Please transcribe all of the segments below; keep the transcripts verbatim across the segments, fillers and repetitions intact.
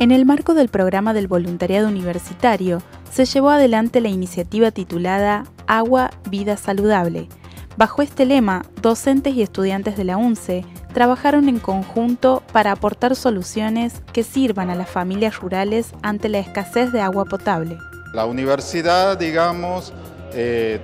En el marco del programa del voluntariado universitario, se llevó adelante la iniciativa titulada Agua, Vida Saludable. Bajo este lema, docentes y estudiantes de la UNCE trabajaron en conjunto para aportar soluciones que sirvan a las familias rurales ante la escasez de agua potable. La universidad, digamos, eh,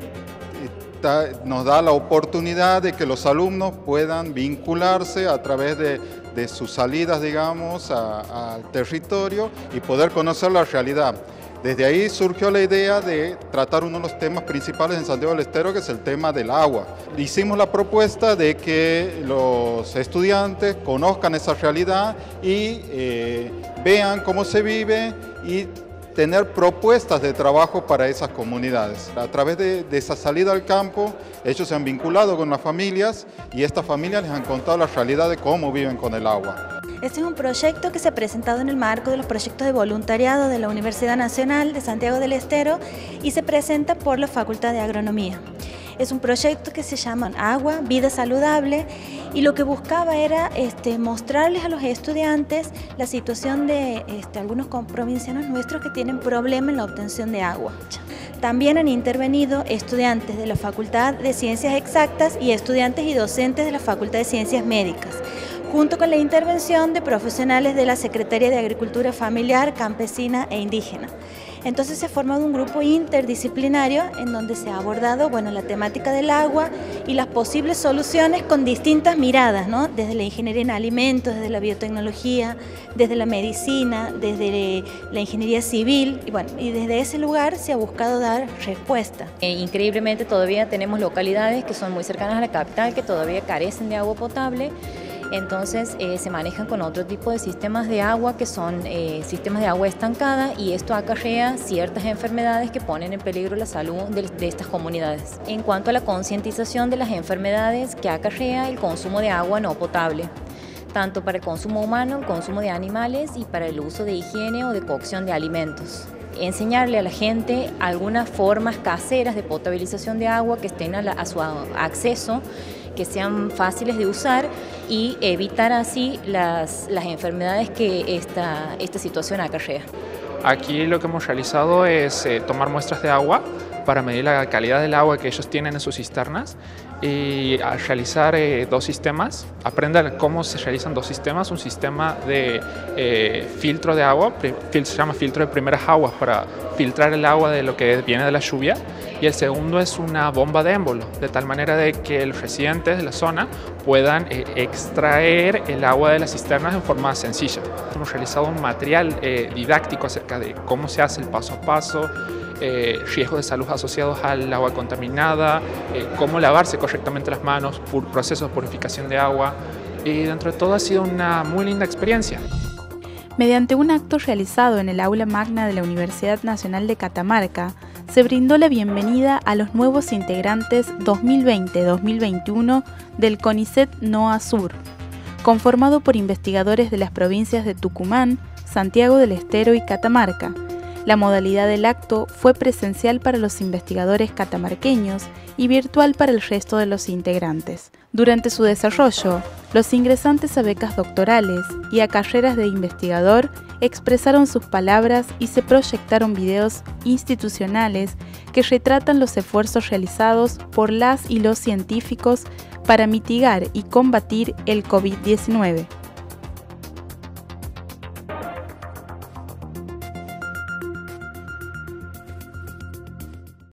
nos da la oportunidad de que los alumnos puedan vincularse a través de, de sus salidas, digamos, al territorio y poder conocer la realidad. Desde ahí surgió la idea de tratar uno de los temas principales en Santiago del Estero, que es el tema del agua. Hicimos la propuesta de que los estudiantes conozcan esa realidad y eh, vean cómo se vive y tener propuestas de trabajo para esas comunidades. A través de, de esa salida al campo, ellos se han vinculado con las familias y estas familias les han contado la realidad de cómo viven con el agua. Este es un proyecto que se ha presentado en el marco de los proyectos de voluntariado de la Universidad Nacional de Santiago del Estero y se presenta por la Facultad de Agronomía. Es un proyecto que se llama Agua, Vida Saludable y lo que buscaba era este, mostrarles a los estudiantes la situación de este, algunos provincianos nuestros que tienen problemas en la obtención de agua. También han intervenido estudiantes de la Facultad de Ciencias Exactas y estudiantes y docentes de la Facultad de Ciencias Médicas, junto con la intervención de profesionales de la Secretaría de Agricultura Familiar, Campesina e Indígena. Entonces se ha formado un grupo interdisciplinario en donde se ha abordado bueno, la temática del agua y las posibles soluciones con distintas miradas, ¿no? Desde la ingeniería en alimentos, desde la biotecnología, desde la medicina, desde la ingeniería civil y, bueno, y desde ese lugar se ha buscado dar respuesta. Eh, increíblemente todavía tenemos localidades que son muy cercanas a la capital que todavía carecen de agua potable. Entonces eh, se manejan con otro tipo de sistemas de agua que son eh, sistemas de agua estancada y esto acarrea ciertas enfermedades que ponen en peligro la salud de, de estas comunidades. En cuanto a la concientización de las enfermedades que acarrea el consumo de agua no potable, tanto para el consumo humano, el consumo de animales y para el uso de higiene o de cocción de alimentos. Enseñarle a la gente algunas formas caseras de potabilización de agua que estén a, la, a su acceso, que sean fáciles de usar y evitar así las, las enfermedades que esta, esta situación acarrea. Aquí lo que hemos realizado es eh, tomar muestras de agua para medir la calidad del agua que ellos tienen en sus cisternas y a realizar eh, dos sistemas, aprender cómo se realizan dos sistemas, un sistema de eh, filtro de agua, se llama filtro de primeras aguas para filtrar el agua de lo que viene de la lluvia y el segundo es una bomba de émbolo, de tal manera de que los residentes de la zona puedan eh, extraer el agua de las cisternas en forma sencilla. Hemos realizado un material eh, didáctico acerca de cómo se hace el paso a paso, Eh, riesgos de salud asociados al agua contaminada, eh, cómo lavarse correctamente las manos, pur procesos de purificación de agua y dentro de todo ha sido una muy linda experiencia. Mediante un acto realizado en el aula magna de la Universidad Nacional de Catamarca, se brindó la bienvenida a los nuevos integrantes dos mil veinte dos mil veintiuno del CONICET NOA Sur, conformado por investigadores de las provincias de Tucumán, Santiago del Estero y Catamarca. La modalidad del acto fue presencial para los investigadores catamarqueños y virtual para el resto de los integrantes. Durante su desarrollo, los ingresantes a becas doctorales y a carreras de investigador expresaron sus palabras y se proyectaron videos institucionales que retratan los esfuerzos realizados por las y los científicos para mitigar y combatir el COVID diecinueve.